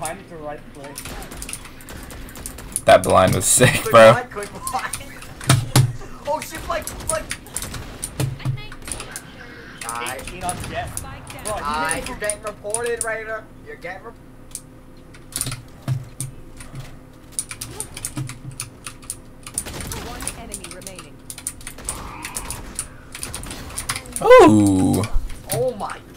behind you to right click. That blind was sick, Quick bro. blind, quick blind. Oh shit, flank. Alright. 18 on jet. Bro, Alright, you're getting reported, Raider. You're getting reported. One enemy remaining. Ooh. Oh my